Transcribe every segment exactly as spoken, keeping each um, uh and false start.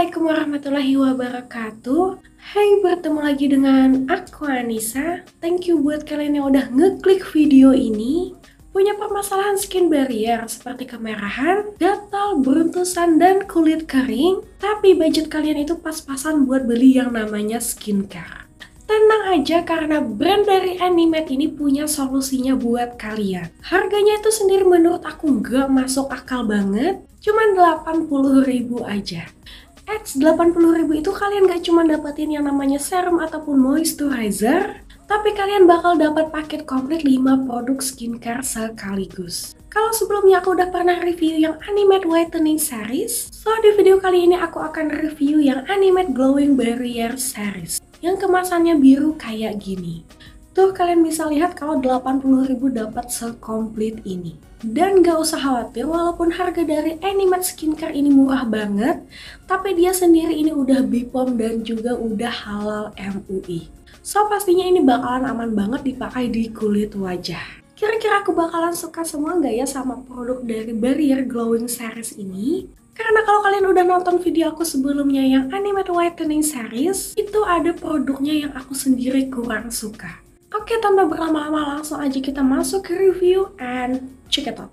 Assalamualaikum warahmatullahi wabarakatuh. Hai, bertemu lagi dengan aku Anissa. Thank you buat kalian yang udah ngeklik video ini. Punya permasalahan skin barrier seperti kemerahan, gatal, beruntusan, dan kulit kering, tapi budget kalian itu pas-pasan buat beli yang namanya skincare. Tenang aja karena brand dari Animate ini punya solusinya buat kalian. Harganya itu sendiri menurut aku nggak masuk akal banget, cuman delapan puluh ribu aja. Eits, delapan puluh ribu itu kalian gak cuma dapetin yang namanya serum ataupun moisturizer, tapi kalian bakal dapat paket komplit lima produk skincare sekaligus. Kalau sebelumnya aku udah pernah review yang Animate Whitening Series, so di video kali ini aku akan review yang Animate Glowing Barrier Series, yang kemasannya biru kayak gini. Tuh kalian bisa lihat kalau delapan puluh ribu dapat sekomplit ini. Dan gak usah khawatir, walaupun harga dari Animate Skincare ini murah banget, tapi dia sendiri ini udah B P O M dan juga udah halal M U I. So pastinya ini bakalan aman banget dipakai di kulit wajah. Kira-kira aku bakalan suka semua gak ya sama produk dari Barrier Glowing Series ini? Karena kalau kalian udah nonton video aku sebelumnya yang Animate Whitening Series, itu ada produknya yang aku sendiri kurang suka. Oke, tanpa berlama-lama langsung aja kita masuk ke review and check it out.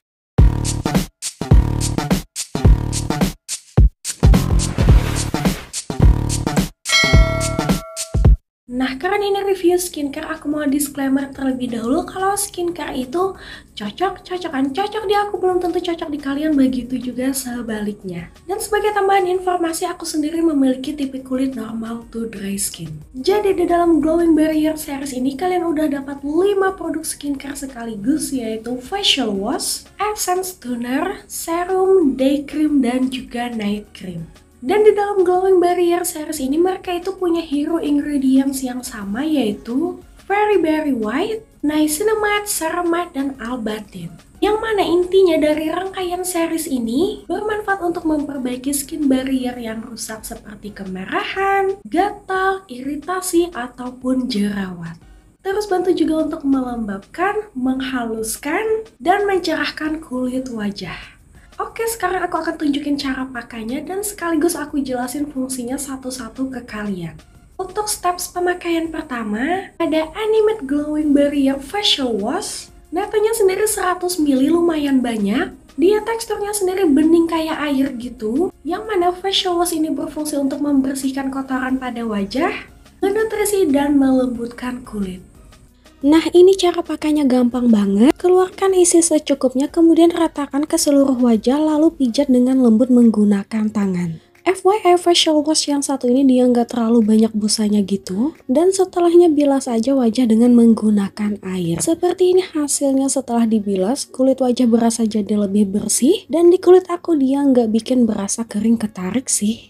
Nah, karena ini review skincare, aku mau disclaimer terlebih dahulu kalau skincare itu cocok-cocokan. Cocok di aku belum tentu cocok di kalian, begitu juga sebaliknya. Dan sebagai tambahan informasi, aku sendiri memiliki tipe kulit normal to dry skin. Jadi di dalam Glowing Barrier Series ini kalian udah dapat lima produk skincare sekaligus, yaitu facial wash, essence toner, serum, day cream, dan juga night cream. Dan di dalam Glowing Barrier Series ini mereka itu punya hero ingredients yang sama, yaitu Fairy Berry White, Niacinamide, Ceramide, dan Albatin. Yang mana intinya dari rangkaian series ini bermanfaat untuk memperbaiki skin barrier yang rusak seperti kemerahan, gatal, iritasi, ataupun jerawat. Terus bantu juga untuk melembabkan, menghaluskan, dan mencerahkan kulit wajah. Oke, sekarang aku akan tunjukin cara pakainya dan sekaligus aku jelasin fungsinya satu-satu ke kalian. Untuk steps pemakaian pertama, ada Animate Glowing Barrier Facial Wash. Netonya sendiri seratus mililiter, lumayan banyak. Dia teksturnya sendiri bening kayak air gitu. Yang mana facial wash ini berfungsi untuk membersihkan kotoran pada wajah, menutrisi, dan melembutkan kulit. Nah, ini cara pakainya gampang banget. Keluarkan isi secukupnya, kemudian ratakan ke seluruh wajah, lalu pijat dengan lembut menggunakan tangan. F Y I, facial wash yang satu ini dia nggak terlalu banyak busanya gitu. Dan setelahnya bilas aja wajah dengan menggunakan air. Seperti ini hasilnya setelah dibilas, kulit wajah berasa jadi lebih bersih. Dan di kulit aku dia nggak bikin berasa kering ketarik sih.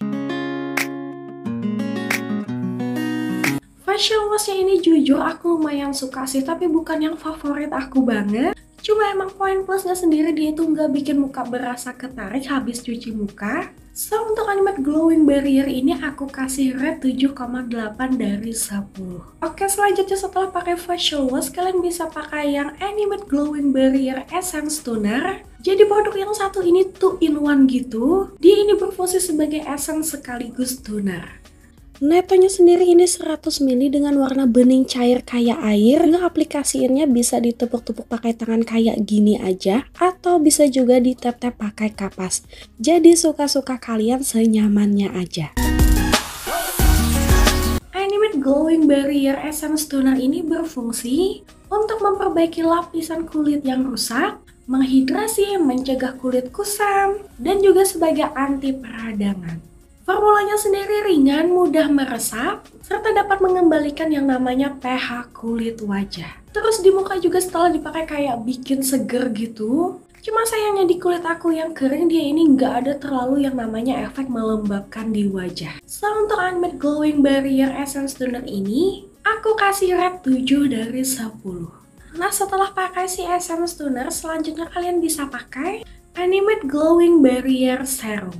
Facial washnya ini jujur aku lumayan suka sih, tapi bukan yang favorit aku banget. Cuma emang poin plusnya sendiri dia itu nggak bikin muka berasa ketarik habis cuci muka. So untuk Animate Glowing Barrier ini aku kasih rate tujuh koma delapan dari sepuluh. Oke, selanjutnya setelah pakai facial wash kalian bisa pakai yang Animate Glowing Barrier Essence Toner. Jadi produk yang satu ini two in one gitu. Dia ini berfungsi sebagai essence sekaligus toner. Netonya sendiri ini seratus mililiter dengan warna bening cair kayak air. Ngeaplikasiinnya bisa ditepuk-tepuk pakai tangan kayak gini aja, atau bisa juga ditap-tap pakai kapas. Jadi suka-suka kalian, senyamannya aja. Animate Glowing Barrier Essence Toner ini berfungsi untuk memperbaiki lapisan kulit yang rusak, menghidrasi, mencegah kulit kusam, dan juga sebagai anti peradangan. Formulanya sendiri ringan, mudah meresap, serta dapat mengembalikan yang namanya pH kulit wajah. Terus di muka juga setelah dipakai kayak bikin seger gitu. Cuma sayangnya di kulit aku yang kering dia ini nggak ada terlalu yang namanya efek melembabkan di wajah. So untuk Animate Glowing Barrier Essence Toner ini, aku kasih rate tujuh dari sepuluh. Nah setelah pakai si Essence Toner, selanjutnya kalian bisa pakai Animate Glowing Barrier Serum.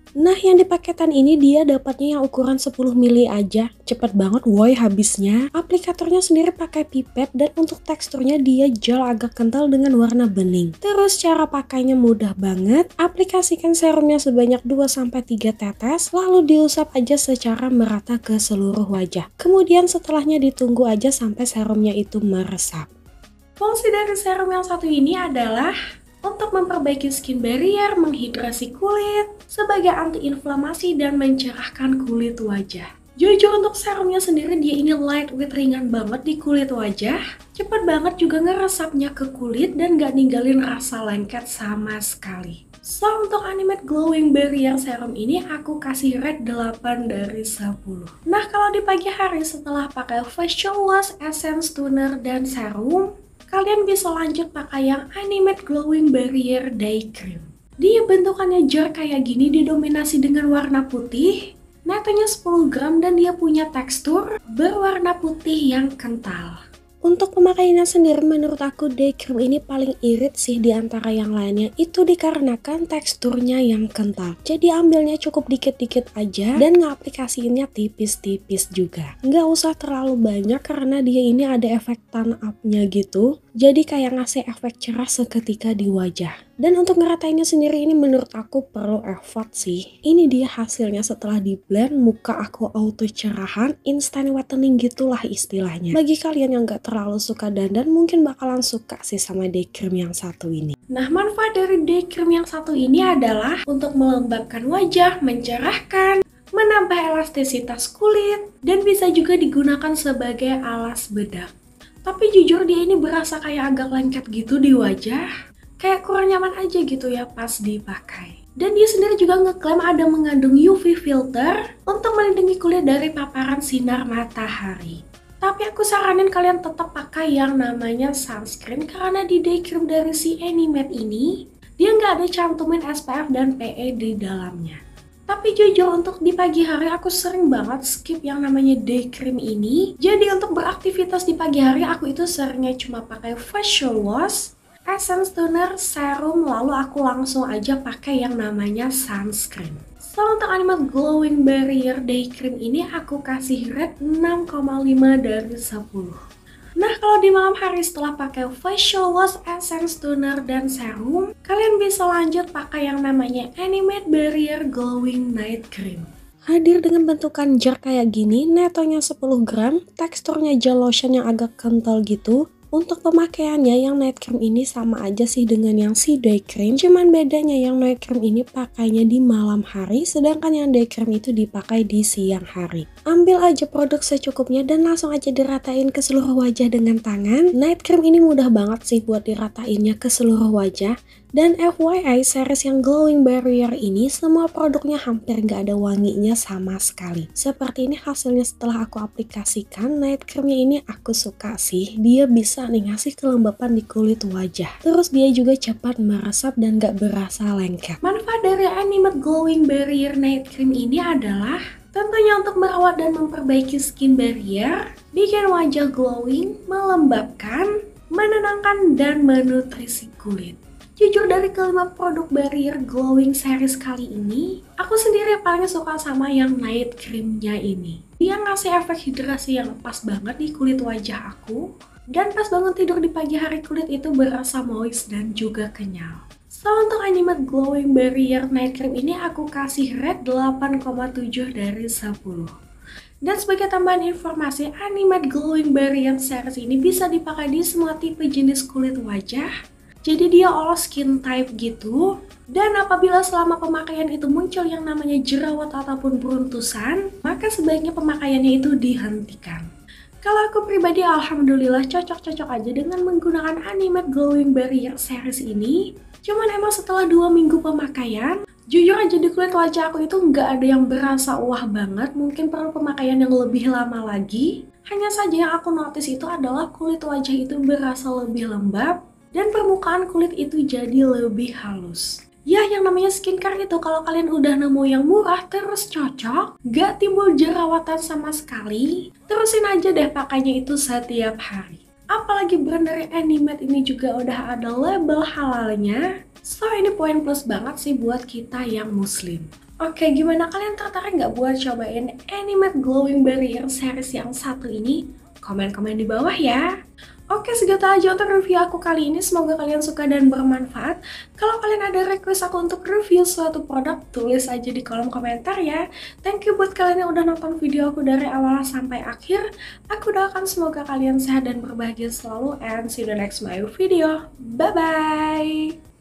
Nah, yang di paketan ini dia dapatnya yang ukuran sepuluh mili aja. Cepet banget woi habisnya. Aplikatornya sendiri pakai pipet dan untuk teksturnya dia gel agak kental dengan warna bening. Terus cara pakainya mudah banget. Aplikasikan serumnya sebanyak dua sampai tiga tetes lalu diusap aja secara merata ke seluruh wajah. Kemudian setelahnya ditunggu aja sampai serumnya itu meresap. Fungsi dari serum yang satu ini adalah untuk memperbaiki skin barrier, menghidrasi kulit, sebagai anti-inflamasi dan mencerahkan kulit wajah. Jujur untuk serumnya sendiri dia ini lightweight, ringan banget di kulit wajah, cepet banget juga ngeresapnya ke kulit dan gak ninggalin rasa lengket sama sekali. So untuk Animate Glowing Barrier Serum ini aku kasih rate delapan dari sepuluh. Nah kalau di pagi hari setelah pakai facial wash, essence, toner, dan serum, kalian bisa lanjut pakai yang Animate Glowing Barrier Day Cream. Dia bentukannya jar kayak gini, didominasi dengan warna putih, netanya sepuluh gram dan dia punya tekstur berwarna putih yang kental. Untuk pemakaiannya sendiri menurut aku day cream ini paling irit sih di antara yang lainnya. Itu dikarenakan teksturnya yang kental. Jadi ambilnya cukup dikit-dikit aja dan ngaplikasiinnya tipis-tipis juga. Nggak usah terlalu banyak karena dia ini ada efek tan up-nya gitu. Jadi kayak ngasih efek cerah seketika di wajah. Dan untuk ngeratainnya sendiri ini menurut aku perlu effort sih. Ini dia hasilnya setelah di blend, muka aku auto cerahan, instant whitening gitulah istilahnya. Bagi kalian yang gak terlalu suka dandan mungkin bakalan suka sih sama day cream yang satu ini. Nah manfaat dari day cream yang satu ini adalah untuk melembabkan wajah, mencerahkan, menambah elastisitas kulit, dan bisa juga digunakan sebagai alas bedak. Tapi jujur dia ini berasa kayak agak lengket gitu di wajah. Kayak kurang nyaman aja gitu ya pas dipakai. Dan dia sendiri juga ngeklaim ada mengandung U V filter untuk melindungi kulit dari paparan sinar matahari. Tapi aku saranin kalian tetap pakai yang namanya sunscreen karena di day cream dari si Animate ini dia nggak ada cantumin S P F dan P E di dalamnya. Tapi jujur untuk di pagi hari aku sering banget skip yang namanya day cream ini. Jadi untuk beraktivitas di pagi hari aku itu seringnya cuma pakai facial wash, essence, toner, serum, lalu aku langsung aja pakai yang namanya sunscreen. So untuk Animate Glowing Barrier Day Cream ini aku kasih rate enam koma lima dari sepuluh. Nah kalau di malam hari setelah pakai facial wash, essence, toner, dan serum, kalian bisa lanjut pakai yang namanya Animate Barrier Glowing Night Cream. Hadir dengan bentukan jar kayak gini, netonya sepuluh gram, teksturnya gel lotion yang agak kental gitu. Untuk pemakaiannya yang night cream ini sama aja sih dengan yang si day cream, cuman bedanya yang night cream ini pakainya di malam hari sedangkan yang day cream itu dipakai di siang hari. Ambil aja produk secukupnya dan langsung aja diratain ke seluruh wajah dengan tangan. Night cream ini mudah banget sih buat diratainnya ke seluruh wajah. Dan F Y I series yang glowing barrier ini semua produknya hampir gak ada wanginya sama sekali. Seperti ini hasilnya setelah aku aplikasikan. Night creamnya ini aku suka sih, dia bisa nih ngasih kelembapan di kulit wajah. Terus dia juga cepat meresap dan gak berasa lengket. Manfaat dari Animate Glowing Barrier Night Cream ini adalah tentunya untuk merawat dan memperbaiki skin barrier, bikin wajah glowing, melembabkan, menenangkan, dan menutrisi kulit. Jujur dari kelima produk barrier glowing series kali ini, aku sendiri paling suka sama yang night creamnya ini. Dia ngasih efek hidrasi yang pas banget di kulit wajah aku, dan pas bangun tidur di pagi hari kulit itu berasa moist dan juga kenyal. So untuk Animate Glowing Barrier Night Cream ini aku kasih rate delapan koma tujuh dari sepuluh. Dan sebagai tambahan informasi, Animate Glowing Barrier series ini bisa dipakai di semua tipe jenis kulit wajah. Jadi dia all skin type gitu. Dan apabila selama pemakaian itu muncul yang namanya jerawat ataupun beruntusan, maka sebaiknya pemakaiannya itu dihentikan. Kalau aku pribadi alhamdulillah cocok-cocok aja dengan menggunakan Animate Glowing Barrier series ini. Cuman emang setelah dua minggu pemakaian, jujur aja di kulit wajah aku itu nggak ada yang berasa wah banget. Mungkin perlu pemakaian yang lebih lama lagi. Hanya saja yang aku notice itu adalah kulit wajah itu berasa lebih lembab dan permukaan kulit itu jadi lebih halus. Ya yang namanya skincare itu kalau kalian udah nemu yang murah terus cocok, gak timbul jerawatan sama sekali, terusin aja deh pakainya itu setiap hari. Apalagi brand dari Animate ini juga udah ada label halalnya, so ini poin plus banget sih buat kita yang muslim. Oke, gimana kalian tertarik nggak buat cobain Animate Glowing Barrier series yang satu ini? Komen-komen di bawah ya. Oke, segitu aja untuk review aku kali ini. Semoga kalian suka dan bermanfaat. Kalau kalian ada request aku untuk review suatu produk, tulis aja di kolom komentar ya. Thank you buat kalian yang udah nonton video aku dari awal sampai akhir. Aku doakan semoga kalian sehat dan berbahagia selalu, and see you the next my video. Bye-bye!